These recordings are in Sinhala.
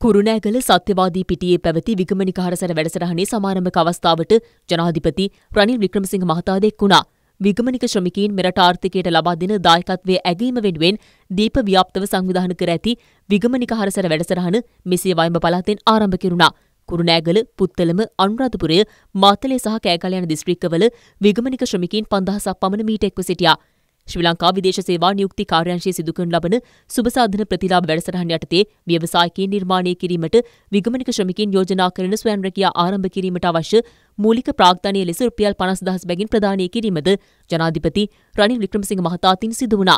කුරුණෑගල සත්‍යවාදී පිටියේ පැවති විගමනික හරසර වැඩසටහනේ සමාරම්භක අවස්ථාවට ජනාධිපති රනිල් වික්‍රමසිංහ මහතා එක් වුණා. විගමනික ශ්‍රමිකයින් මෙරට ආර්ථිකයට ලබා දෙන දායකත්වයේ ඇගීම වෙනුවෙන් දීප ව්‍යාප්තව සංවිධානය කර ඇති විගමනික හරසර වැඩසටහන මෙසේ වයඹ පළාතෙන් ආරම්භ කෙරුණා. කුරුණෑගල, පුත්තලම, අනුරාධපුරය, මාතලේ සහ කෑගල යන දිස්ත්‍රික්කවල විගමනික ශ්‍රමිකයින් 5000ක් පමණ මීට එක්ව සිටියා. ශ්‍රී ලංකා විදේශ සේවා නියුක්ති කාර්යාංශයේ සිදු කරන ලබන සුබසාධන ප්‍රතිලාභ වැඩසටහන යටතේ ව්‍යවසායකයන් නිර්මාණය කිරීමට විගමනික ශ්‍රමිකයින් යෝජනා කරන ස්වයං රැකියා ආරම්භ කිරීමට අවශ්‍ය මූලික ප්‍රාග්ධනීය ලෙස රුපියල් 50,000 බැගින් ප්‍රදානය කිරීමද ජනාධිපති රනිල් වික්‍රමසිංහ මහතා අතින් සිදු වුණා.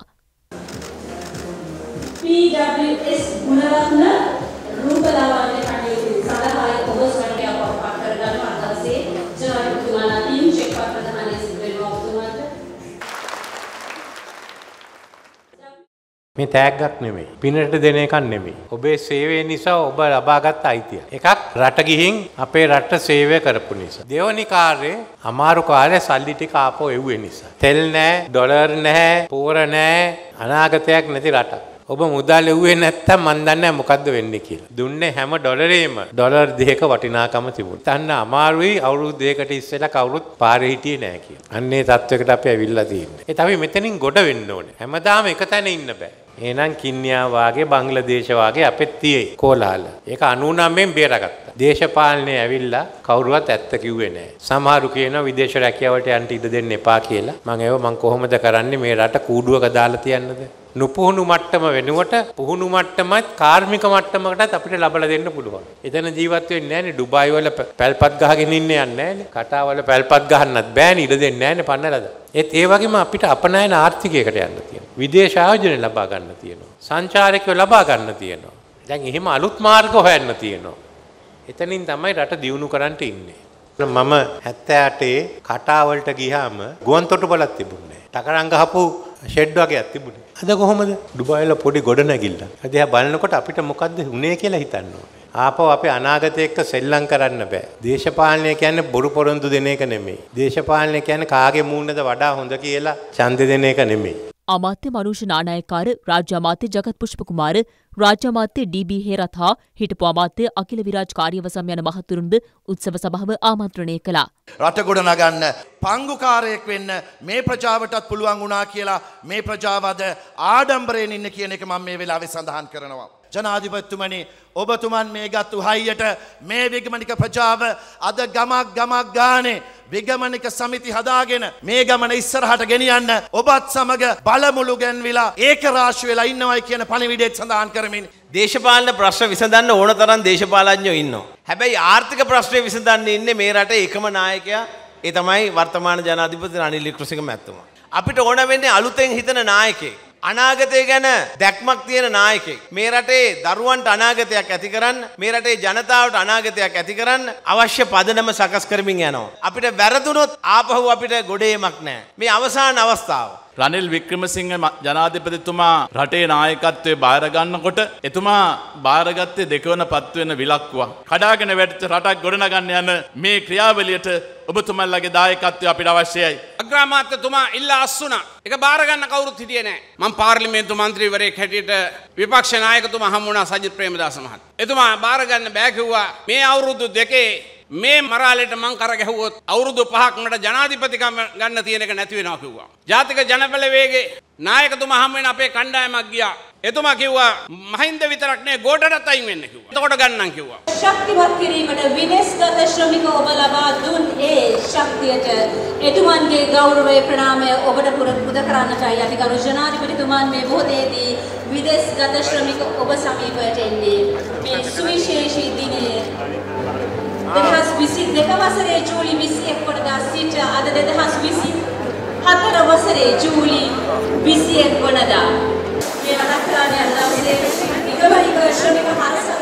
PWS ගුණරත්න රූපලාවන්‍ය කටයුතු සඳහා ඔබ ස්වයං අප කරගන්න අදහසේ ජනාධිපතිතුමාලා ටීම් චෙක් ප්‍රධානයේ සිදු වෙනවා ඔබතුමාට. මේ තෑග්ගක් නෙමෙයි. පිනට දෙන එකක් නෙමෙයි. ඔබේ සේවය නිසා ඔබ ලබාගත් අයිතිය. එකක් රට ගිහින් අපේ රට සේවය කරපු නිසා. දෙවනි කාර්යය අමාරු කාර්යය සල්ලි ටික ආපහු එව්වේ නිසා. තෙල් නැහැ, ඩොලර් නැහැ, පෝර නැහැ, අනාගතයක් නැති රටක්. ඔබ මුදල් එව්වේ නැත්තම් මන් දන්නේ නැහැ මොකද්ද වෙන්නේ කියලා. දුන්නේ හැම ඩොලරේම ඩොලර් 2ක වටිනාකම තිබුණා. තන්න අමාරුයි අවුරුදු 2කට ඉස්සෙල්ලා කවුරුත් පාරේ හිටියේ නැහැ කියලා. අන්නේ තත්වයකට අපි ඇවිල්ලා තියෙන්නේ. ඒ තමයි මෙතනින් ගොඩ වෙන්න ඕනේ. හැමදාම එක තැන ඉන්න බෑ. එහෙනම් කින්නියා වාගේ බංග්ලාදේශ වාගේ අපෙත් තියෙයි කෝලහල. ඒක 99න් බේරගත්තා. දේශපාලනේ ඇවිල්ලා කවුරුවත් ඇත්ත කිව්වේ නැහැ. සමහරු කියනවා විදේශ රැකියාවට යන්න ඉඩ දෙන්න එපා කියලා. මම කොහොමද කරන්නේ මේ රට කූඩුවක දාලා තියන්නද? නුපුහුණු මට්ටම වෙනුවට පුහුණු මට්ටමත් කාර්මික මට්ටමකටත් අපිට ලබලා දෙන්න පුළුවන්. එතන ජීවත් වෙන්නේ නැහැනේ. ඩුබායි වල පැල්පත් ගහගෙන ඉන්නේ යන්නේ නැහැනේ. කටාවල පැල්පත් ගහන්නත් බෑනේ. ඉඩ දෙන්නේ නැහැනේ පන්නලාද. ඒ වගේම අපිට අපනයන ආර්ථිකයකට යන්න තියෙනවා. විදේශ ආයෝජන ලබා ගන්න තියෙනවා. සංචාරකයෝ ලබා ගන්න තියෙනවා. දැන් එහෙම අලුත් මාර්ග හොයන්න තියෙනවා. එතනින් තමයි රට දියුණු කරන්න ඉන්නේ. මම 78 කටාවලට ගියාම ගුවන් තොටුපළක් තිබුණේ නැහැ. ටකරන් ගහපු ෂෙඩ් වගේක් තිබුණේ. අද කොහොමද? ඩුබායි වල පොඩි ගොඩනැගිල්ල. අද බලනකොට අපිට මොකද්ද උනේ කියලා හිතන්න ඕනේ. ආපහු අපේ අනාගතය එක්ක සෙල්ලම් කරන්න බෑ. දේශපාලනය කියන්නේ බොරු පොරොන්දු දෙන එක නෙමෙයි. දේශපාලනය කියන්නේ කාගේ මූණද වඩා හොඳ කියලා ඡන්දෙ දෙන එක නෙමෙයි. අමාත්‍ය මනුෂ නානායක්කාර, රාජ්‍ය අමාත්‍ය ජගත් පුෂ්පකුමාර, රාජ්‍ය අමාත්‍ය ඩී.බී. හේරත් හා හිටපු අමාත්‍ය අකිල විරාජ් කාර්යවසම් යන මහතුරුන්ද උත්සව සභාව ආමන්ත්‍රණය කළා. රට ගොඩ නගන්න පංගුකාරයෙක් වෙන්න මේ ප්‍රජාවටත් පුළුවන් වුණා කියලා මේ ප්‍රජාව අද ආඩම්බරයෙන් ඉන්න කියන එක මම මේ වෙලාවේ සඳහන් කරනවා. ජනාධිපතිතුමනි, ඔබතුමන් මේ ගත්තු හයියට මේ විගමනික ප්‍රජාව අද ගමක් ගානේ විගමනික සමිති හදාගෙන මේ ගමන ඉස්සරහට ගෙනියන්න ඔබත් සමග බලමුළු ගැන්විලා ඒකරාශී වෙලා ඉන්නවයි කියන පණිවිඩයත් සඳහන් කරමින් දේශපාලන ප්‍රශ්න විසඳන්න ඕන තරම් දේශපාලඥයෝ ඉන්නවා. හැබැයි ආර්ථික ප්‍රශ්නේ විසඳන්න ඉන්නේ මේ රටේ එකම නායකයා. ඒ තමයි වර්තමාන ජනාධිපති රනිල් වික්‍රමසිංහ මැතිතුමා. අපිට ඕන වෙන්නේ අලුතෙන් හිතන නායකයෙක්. අනාගතය ගැන දැක්මක් තියෙන නායකයෙක්. මේ රටේ දරුවන්ට අනාගතයක් ඇති කරන්න, මේ රටේ ජනතාවට අනාගතයක් ඇති කරන්න අවශ්‍ය පදනම සකස් කරමින් යනවා. අපිට වැරදුනොත් ආපහු අපිට ගොඩේමක් නැහැ. මේ අවසාන අවස්ථාව. රනිල් වික්‍රමසිංහ ජනාධිපතිතුමා රටේ නායකත්වයේ බාර ගන්නකොට එතුමා බාරගත්තේ දෙකවන පත්වෙන විලක්කුවක්. කඩාගෙන වැටිච්ච රටක් ගොඩනගන්න යන මේ ක්‍රියාවලියට ඔබතුමන්ලගේ දායකත්වය අපිට අවශ්‍යයි. අග්‍රාමාත්‍යතුමා ඉල්ලා අස්සුණා. ඒක බාර ගන්න කවුරුත් හිටියේ නැහැ. මම පාර්ලිමේන්තු මන්ත්‍රීවරයෙක් හැටියට විපක්ෂ නායකතුමා හමු වුණා සජිත් ප්‍රේමදාස මහතා. එතුමා බාර ගන්න බෑ කිව්වා. මේ අවුරුදු දෙකේ මේ මරාලෙට මං කර ගැහුවොත් අවුරුදු 5ක් මට ජනාධිපතිකම ගන්න තියෙන එක නැති වෙනවා කිව්වා. ජාතික ජනබලවේගේ නායකතුමා හැම වෙන අපේ කණ්ඩායමක් ගියා. එතුමා කිව්වා මහින්ද විතරක් නේ ගෝඨටත් අයින් වෙන්න කිව්වා. එතකොට ගන්නම් කිව්වා. ශක්තිමත් කිරීමට විදේශගත ශ්‍රමික ඔබ ලබා දුන් ඒ ශක්තියට එතුමන්ගේ ගෞරවය ප්‍රණාමය ඔබට පුද කරන්නටයි අපි ගරු ජනාධිපතිතුමන් මේ මොහොතේදී විදේශගත ශ්‍රමික ඔබ සමීපයට එන්නේ. මේ සුවිශේෂී දිනයේ 2022 වසරේ ජූලි 21 වනදා සිට අද 2024 වසරේ ජූලි 21 වනදා මේ වනක්‍රාණය දවසේ විගමනික ශ්‍රමික හරස